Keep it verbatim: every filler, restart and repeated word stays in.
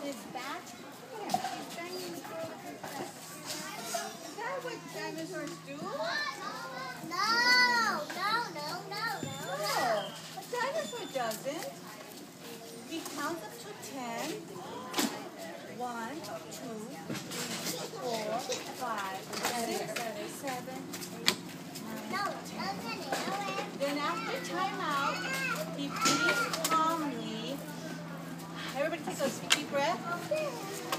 his back. Look at him. He's banging the floor with his back. Is that what dinosaurs do? No, no, no, no, no. No, a dinosaur doesn't. He counts up to ten. One, two, three, four, five, six, seven, eight, nine, ten. Then after timeout, he breathes calmly. Everybody take a deep breath.